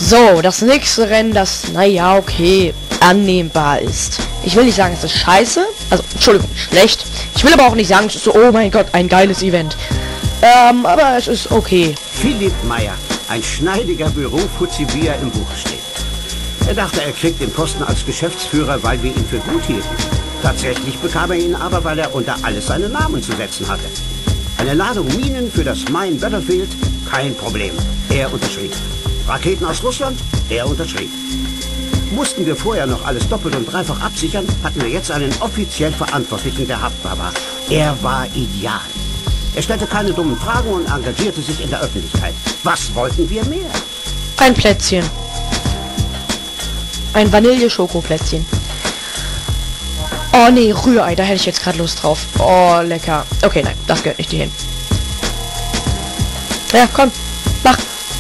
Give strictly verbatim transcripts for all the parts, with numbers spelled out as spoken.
So, das nächste Rennen, das, naja, okay, annehmbar ist. Ich will nicht sagen, es ist scheiße. Also, Entschuldigung, schlecht. Ich will aber auch nicht sagen, es ist so, oh mein Gott, ein geiles Event. Ähm, aber es ist okay. Philipp Meyer, ein schneidiger Bürofuzzi, wie er im Buch steht. Er dachte, er kriegt den Posten als Geschäftsführer, weil wir ihn für gut hielten. Tatsächlich bekam er ihn aber, weil er unter alles seinen Namen zu setzen hatte. Eine Ladung Minen für das Mine Battlefield? Kein Problem. Er unterschrieb. Raketen aus Russland? Er unterschrieb. Mussten wir vorher noch alles doppelt und dreifach absichern, hatten wir jetzt einen offiziell Verantwortlichen, der haftbar war. Er war ideal. Er stellte keine dummen Fragen und engagierte sich in der Öffentlichkeit. Was wollten wir mehr? Ein Plätzchen. Ein Vanille-Schoko-Plätzchen. Oh nee, Rührei, da hätte ich jetzt gerade Lust drauf. Oh, lecker. Okay, nein, das gehört nicht hierhin. Ja, komm, mach.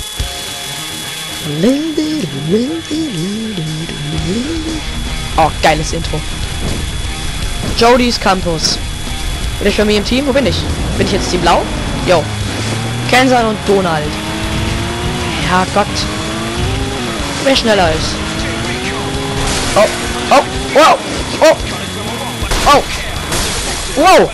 Oh, geiles Intro. Jodys Campus. Bin ich bei mir im Team? Wo bin ich? Bin ich jetzt Team Blau? Jo. Kensan und Donald. Ja Gott. Wer schneller ist. Oh, oh, wow, oh, oh, wow.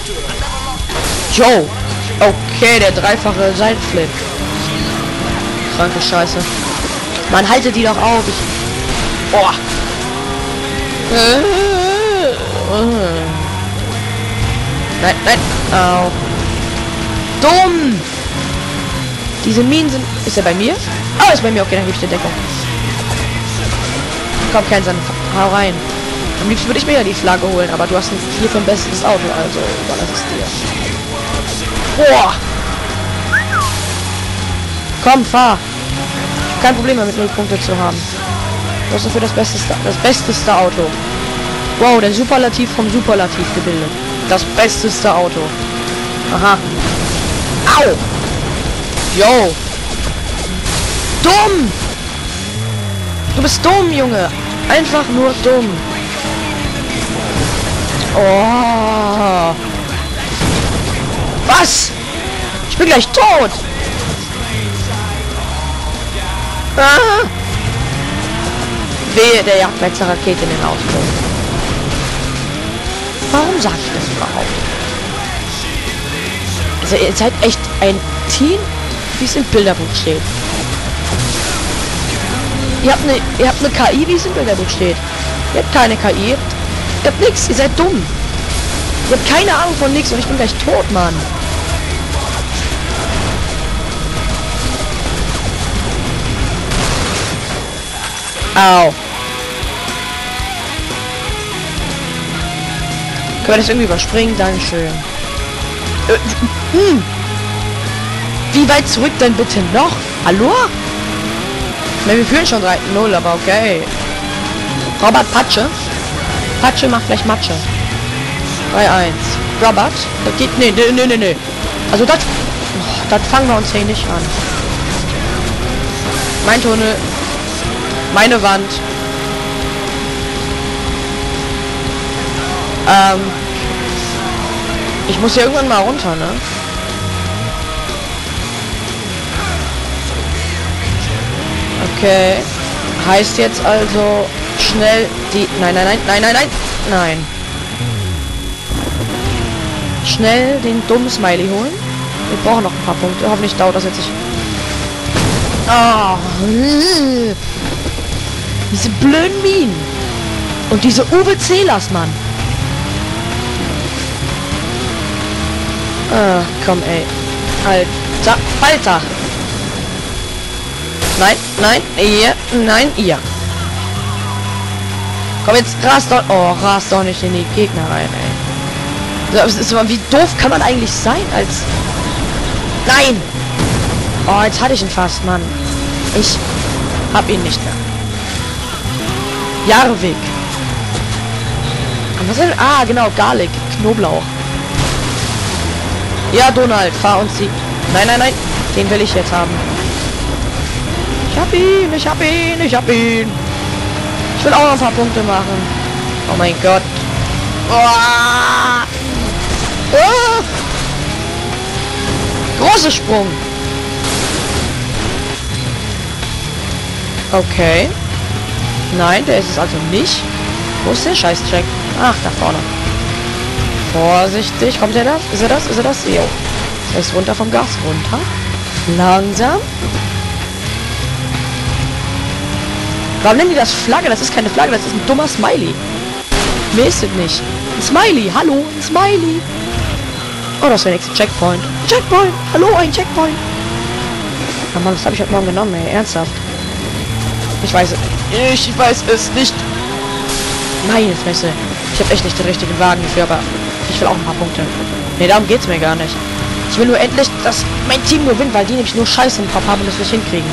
Joe. Okay, der dreifache Seitflip. Kranke Scheiße. Man, haltet die doch auf. Ich... Oh. Nein, nein. Au. Dumm. Diese Minen sind... Ist er bei mir? Ah, ist bei mir. Okay, dann gebe ich dir Deckung. Komm, kein Sinn. Hau rein. Am liebsten würde ich mir ja die Flagge holen, aber du hast ein vier vom bestes Auto, also überlass es dir. Boah. Komm, fahr. Kein Problem damit, null Punkte zu haben. Du hast dafür das besteste, das besteste Auto. Wow, der Superlativ vom Superlativ gebildet. Das besteste Auto. Aha. Au. Yo. Dumm. Du bist dumm, Junge. Einfach nur dumm. Oh. Was? Ich bin gleich tot. Ah. Wehe, der jagt gleich eine Rakete in den Ausbruch. Warum sage ich das überhaupt? Also ihr seid echt ein Team, wie es im Bilderbuch steht. Ihr habt eine, ihr habt eine K I, wie es im Bilderbuch steht. Ihr habt keine K I. Ihr habt nichts. Ihr seid dumm. Ihr habt keine Ahnung von nichts und ich bin gleich tot, Mann. Au. Können wir das irgendwie überspringen? Dankeschön. Äh, hm. Wie weit zurück denn bitte noch? Hallo? Ich meine, wir führen schon drei null, aber okay. Robert Patsche. Patsche macht gleich Matsche. drei eins. Robert. Das geht... Nee, nee, nee, nee, nee. Also das... Oh, das fangen wir uns hier nicht an. Mein Tunnel. Meine Wand. Ähm... Ich muss ja irgendwann mal runter, ne? Okay. Heißt jetzt also schnell die... Nein, nein, nein, nein, nein, nein, nein. Schnell den dummen Smiley holen. Wir brauchen noch ein paar Punkte. Hoffentlich dauert das jetzt nicht. Oh. Diese blöden Minen. Und diese Uwe Zählers, Mann. Ah, komm, ey. Alter, Alter. Nein, nein, ihr, nein, ihr. Komm jetzt, rast doch, oh, rast doch nicht in die Gegner rein, ey. Das ist immer, wie doof kann man eigentlich sein als... Nein! Oh, jetzt hatte ich ihn fast, Mann. Ich hab ihn nicht mehr. Jarvik. Was ist, ah, genau, Garlic, Knoblauch. Ja, Donald, fahr uns die... Nein, nein, nein, den will ich jetzt haben. Ich hab ihn, ich hab ihn, ich hab ihn. Ich will auch noch ein paar Punkte machen. Oh mein Gott. Oh. Oh. Großer Sprung. Okay. Nein, der ist es also nicht. Wo ist der Scheiß-Check? Ach, da vorne. Vorsichtig. Kommt er das? Ist er das? Ist er das? Jo. Er ist runter vom Gas. Runter. Langsam. Warum nennen die das Flagge? Das ist keine Flagge, das ist ein dummer Smiley. Mir ist es nicht. Ein Smiley. Hallo, ein Smiley. Oh, das ist der nächste Checkpoint. Checkpoint. Hallo, ein Checkpoint. Oh Mann, das habe ich heute Morgen genommen, ey. Ernsthaft. Ich weiß es nicht. Ich weiß es nicht. Meine Fresse. Ich habe echt nicht den richtigen Wagen dafür, aber ich will auch ein paar Punkte. Ne, darum geht's mir gar nicht. Ich will nur endlich, dass mein Team nur gewinnt, weil die nämlich nur Scheiße im Kopf haben und das nicht hinkriegen.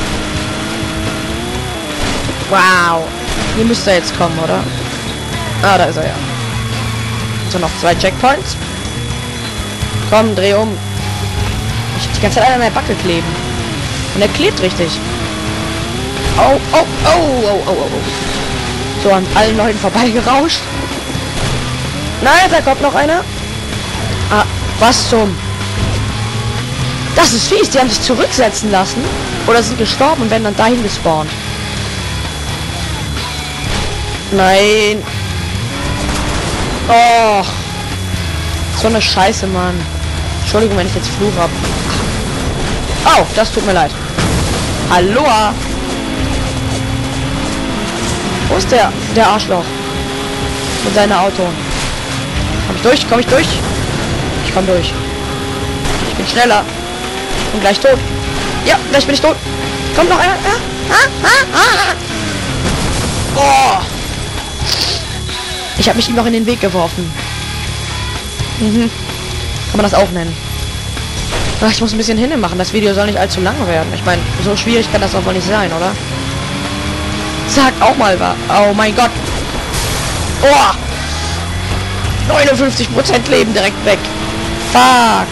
Wow. Hier müsste er jetzt kommen, oder? Ah, da ist er ja. So, noch zwei Checkpoints. Komm, dreh um. Ich die ganze Zeit an der Backe kleben. Und er klebt richtig. Oh, oh, oh, oh, oh, oh, oh. So, an allen Leuten vorbeigerauscht. Nein, da kommt noch einer. Ah, was zum... Das ist fies, die haben sich zurücksetzen lassen. Oder sind gestorben und werden dann dahin gespawnt. Nein. Oh. So eine Scheiße, Mann. Entschuldigung, wenn ich jetzt Fluch habe. Oh, das tut mir leid. Aloha. Wo ist der? Der Arschloch. Mit seiner Auto. Komm ich durch? Komm ich durch? Ich komm durch. Ich bin schneller. Und gleich tot. Ja, gleich bin ich tot. Kommt noch einer. Ah, ah, ah, ah. Oh. Ich habe mich ihm noch in den Weg geworfen. Mhm. Kann man das auch nennen. Ach, ich muss ein bisschen hinne machen. Das Video soll nicht allzu lang werden. Ich meine, so schwierig kann das auch wohl nicht sein, oder? Sagt auch mal was. Oh mein Gott. Oh. neunundfünfzig Prozent Leben direkt weg. Fuck.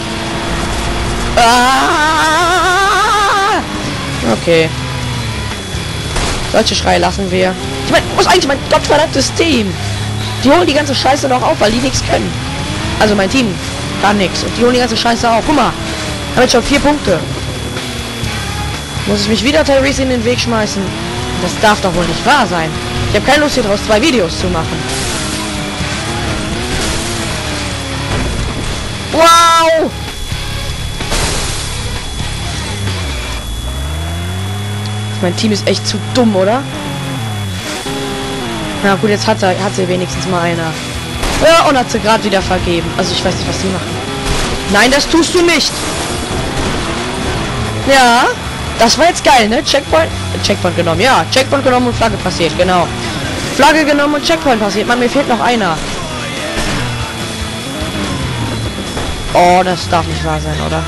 Ah. Okay. Solche Schreie lassen wir. Ich meine, wo ist eigentlich mein gottverdammtes Team? Die holen die ganze Scheiße noch auf, weil die nichts können. Also mein Team kann nichts. Und die holen die ganze Scheiße auf. Guck mal. Habe jetzt schon vier Punkte. Muss ich mich wieder Tyrese in den Weg schmeißen? Das darf doch wohl nicht wahr sein. Ich habe keine Lust hier draus zwei Videos zu machen. Wow! Mein Team ist echt zu dumm, oder? Na gut, jetzt hat sie, hat sie wenigstens mal einer. Ja, und hat sie gerade wieder vergeben. Also ich weiß nicht, was sie machen. Nein, das tust du nicht. Ja, das war jetzt geil, ne? Checkpoint, Checkpoint genommen. Ja, Checkpoint genommen und Flagge passiert, genau. Flagge genommen und Checkpoint passiert. Mann, mir fehlt noch einer. Oh, das darf nicht wahr sein, oder?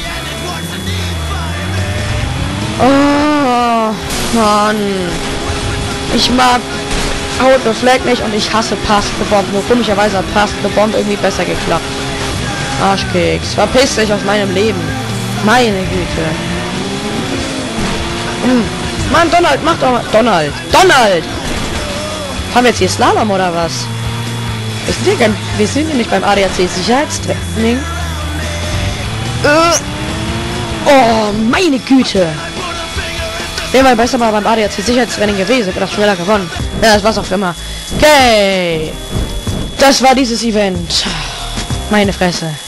Oh, Mann. Ich mag Hold the Flag nicht und ich hasse Pass the Bomb. Nur komischerweise hat Pass the Bomb irgendwie besser geklappt. Arschkeks. Verpiss dich aus meinem Leben. Meine Güte. Hm. Mann, Donald, mach doch mal. Donald. Donald! Haben wir jetzt hier Slalom oder was? Wissen wir, wir sind ja nicht beim A D A C Sicherheitstraining. Äh. Oh, meine Güte. Wäre mal besser mal beim A D A C Sicherheitstraining gewesen, hätte das schneller gewonnen. Ja, das war's auch für immer. Okay. Das war dieses Event. Meine Fresse.